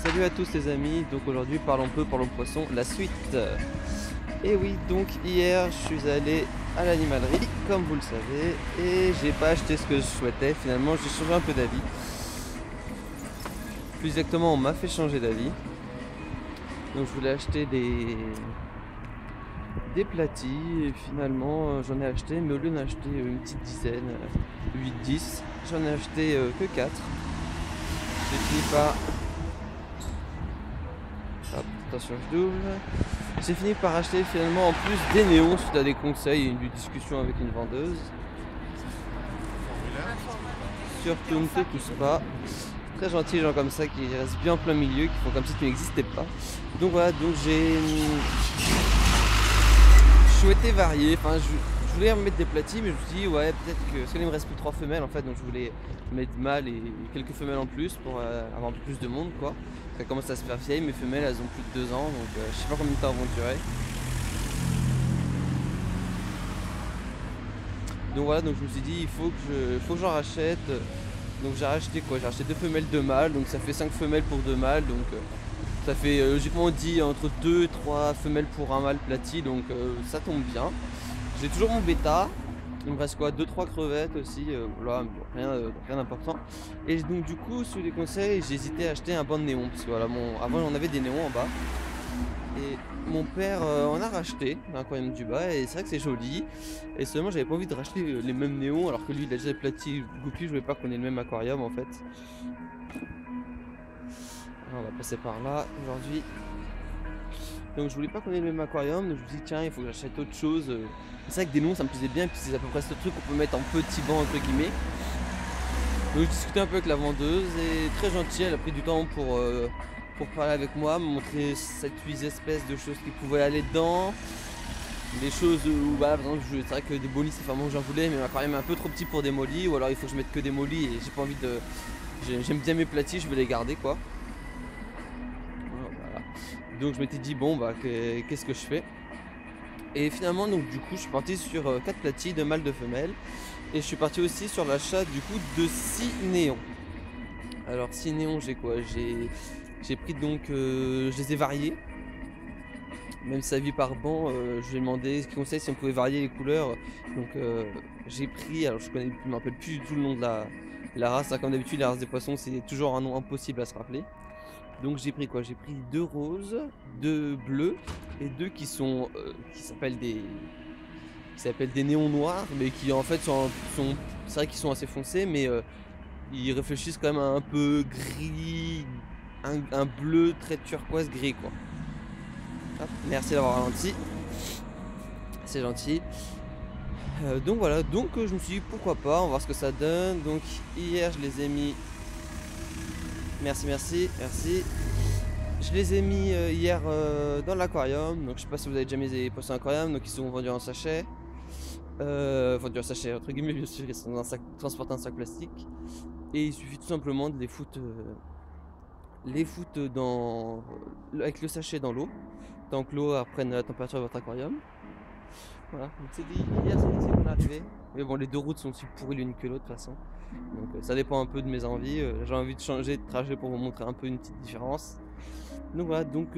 Salut à tous les amis, donc aujourd'hui parlons poisson, la suite. Et oui, donc hier je suis allé à l'animalerie, comme vous le savez, et j'ai pas acheté ce que je souhaitais, finalement j'ai changé un peu d'avis. Plus exactement on m'a fait changer d'avis. Donc je voulais acheter des platis, et finalement j'en ai acheté, mais au lieu d'en acheter une petite dizaine, 8-10, j'en ai acheté que 4. J'ai fini par... Hop, attention je double. J'ai fini par acheter finalement en plus des néons suite à des conseils et une discussion avec une vendeuse. Surtout ne te pousse pas. Très gentils gens comme ça qui restent bien en plein milieu, qui font comme si tu n'existais pas. Donc voilà, donc j'ai souhaité varier. Enfin, je voulais remettre des platis, mais je me suis dit ouais peut-être que parce qu'il me reste plus 3 femelles en fait, donc je voulais mettre mâles et quelques femelles en plus pour avoir un peu plus de monde quoi. Ça commence à se faire vieille, mes femelles elles ont plus de 2 ans, donc je sais pas combien de temps elles vont durer. Donc voilà, donc je me suis dit il faut que j'en rachète. Donc j'ai racheté quoi? J'ai acheté 2 femelles, 2 mâles, donc ça fait 5 femelles pour 2 mâles, donc ça fait logiquement on dit entre 2 et 3 femelles pour un mâle plati, donc ça tombe bien. J'ai toujours mon bêta, il me reste quoi? 2-3 crevettes aussi, voilà, rien d'important. Et donc du coup sous les conseils j'ai hésité à acheter un banc de néon, parce que voilà, avant on avait des néons en bas. Et mon père en a racheté un aquarium du bas et c'est vrai que c'est joli. Et seulement j'avais pas envie de racheter les mêmes néons alors que lui il a déjà plati Goupy, je voulais pas qu'on ait le même aquarium en fait. Alors, on va passer par là aujourd'hui. Donc je voulais pas qu'on ait le même aquarium, donc je me suis dit tiens il faut que j'achète autre chose. C'est vrai que des néons ça me plaisait bien et puis c'est à peu près ce truc qu'on peut mettre en petit banc entre guillemets. Donc je discutais un peu avec la vendeuse et très gentille, elle a pris du temps pour parler avec moi, me montrer 7-8 espèces de choses qui pouvaient aller dedans. Des choses où bah, par exemple c'est vrai que des mollies c'est vraiment que j'en voulais, mais l'aquarium est un peu trop petit pour des mollies, ou alors il faut que je mette que des mollies et j'ai pas envie de... J'aime bien mes platis, je veux les garder quoi. Voilà. Donc je m'étais dit bon bah qu'est-ce que je fais? Et finalement donc du coup je suis parti sur 4 platis, 2 mâles, 2 femelles. Et je suis parti aussi sur l'achat du coup de 6 néons. Alors 6 néons j'ai quoi? J'ai pris donc, je les ai variés. Même si ça vit par banc, je lui ai demandé ce qu'il conseille si on pouvait varier les couleurs. Donc j'ai pris, alors je me rappelle plus du tout le nom de la race, hein. Comme d'habitude les races des poissons c'est toujours un nom impossible à se rappeler. Donc j'ai pris quoi? J'ai pris 2 roses, 2 bleus et 2 qui sont qui s'appellent des néons noirs, mais qui en fait c'est vrai qu'ils sont assez foncés, mais ils réfléchissent quand même à un peu gris, un bleu très turquoise gris quoi. Hop, merci d'avoir ralenti, c'est gentil. Donc voilà, donc je me suis dit pourquoi pas, on va voir ce que ça donne. Donc hier je les ai mis, merci. Je les ai mis hier dans l'aquarium. Donc je sais pas si vous avez déjà mis des poissons aquarium, donc ils sont vendus en sachet. Vendus en sachet entre guillemets bien sûr, ils sont dans un sac, transportés en sac plastique. Et il suffit tout simplement de les foutre avec le sachet dans l'eau, tant que l'eau reprenne la température de votre aquarium. Voilà, donc c'est hier c'est ici qu'on est arrivé. Mais bon, les deux routes sont aussi pourries l'une que l'autre de toute façon. Donc ça dépend un peu de mes envies. J'ai envie de changer de trajet pour vous montrer un peu une petite différence. Donc voilà, donc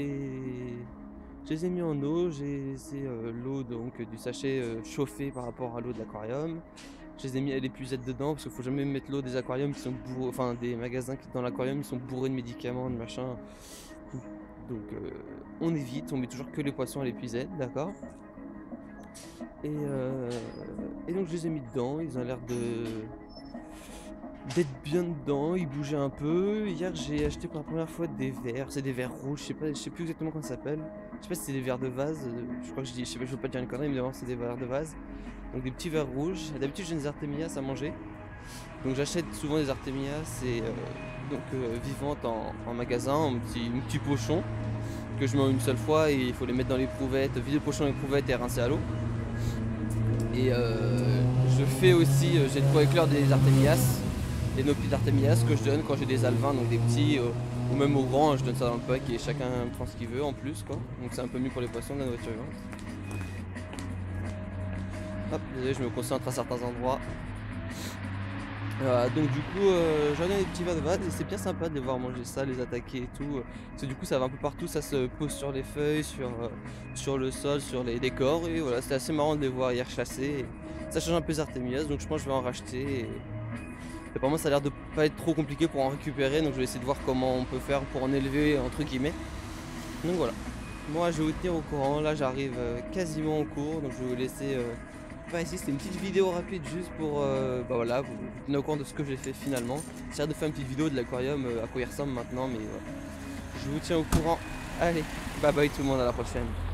je les ai mis en eau. C'est l'eau donc du sachet chauffé par rapport à l'eau de l'aquarium. Je les ai mis à l'épuisette dedans parce qu'il faut jamais mettre l'eau des aquariums qui sont bourrés, enfin des magasins qui dans l'aquarium ils sont bourrés de médicaments, de machin. Donc on évite, on met toujours que les poissons à l'épuisette, d'accord. Et donc je les ai mis dedans, ils ont l'air d'être bien dedans, ils bougeaient un peu. Hier j'ai acheté pour la première fois des verres, c'est des verres rouges, je sais plus exactement comment ça s'appelle. Je sais pas si c'est des verres de vase, je crois que je sais pas, je veux pas dire une connerie, mais d'abord c'est des verres de vase. Donc des petits verres rouges. D'habitude j'ai des artémias à manger. Donc j'achète souvent des artémias vivantes en magasin, un petit pochon que je mets en une seule fois et il faut les mettre dans l'éprouvette, vider le pochon dans l'éprouvette et rincer à l'eau. Et je fais aussi, j'ai de quoi éclore des artémias, des nopies d'artémias que je donne quand j'ai des alevins, donc des petits ou même aux grands, je donne ça dans le pack et chacun prend ce qu'il veut en plus quoi. Donc c'est un peu mieux pour les poissons de la nourriture vivante. Hop, désolé, je me concentre à certains endroits. Donc du coup, j'en ai des petits vadevades et c'est bien sympa de les voir manger ça, les attaquer et tout, parce que du coup ça va un peu partout, ça se pose sur les feuilles, sur le sol, sur les décors et voilà, c'était assez marrant de les voir y rechasser et ça change un peu des artémias, donc je pense que je vais en racheter et apparemment ça a l'air de pas être trop compliqué pour en récupérer, donc je vais essayer de voir comment on peut faire pour en élever entre guillemets. Donc voilà, moi je vais vous tenir au courant, là j'arrive, quasiment au cours, donc je vais vous laisser, enfin ici c'était une petite vidéo rapide juste pour, bah voilà, vous tenir au courant de ce que j'ai fait finalement. J'essaierai de faire une petite vidéo de l'aquarium, à quoi il ressemble maintenant, mais voilà. Je vous tiens au courant. Allez, bye bye tout le monde, à la prochaine.